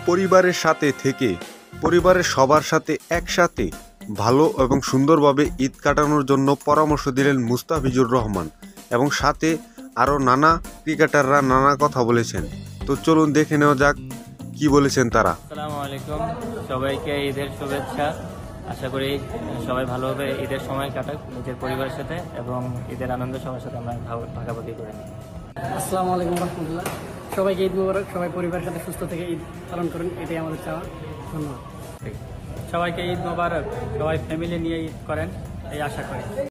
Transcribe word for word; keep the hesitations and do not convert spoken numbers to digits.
পরিবারের সাথে থেকে পরিবারের সবার সাথে একসাথে ভালো এবং সুন্দরভাবে ঈদ কাটানোর জন্য পরামর্শ দিলেন মুস্তাফিজুর রহমান এবং সাথে আরও নানা ক্রিকেটাররা নানা কথা বলেছেন। তো চলুন দেখে নেওয়া যাক কি বলেছেন তারা। আসসালামু আলাইকুম, সবাইকে ঈদের শুভেচ্ছা। আশা করি সবাই ভালোভাবে ঈদের সময় কাটাক নিজের পরিবারের সাথে এবং ঈদের আনন্দ সবার সাথে আমরা ভাগাভাগি করে নিই। আসসালামু আলাইকুম রহমতুল্লাহ, সবাইকে ঈদ মুবারক। সবাই পরিবারের সাথে সুস্থ থেকে ঈদ পালন করুন, এটাই আমাদের চাওয়া। ধন্যবাদ। সবাইকে ঈদ মোবারক, সবাই ফ্যামিলি নিয়ে ঈদ করেন এই আশা করি।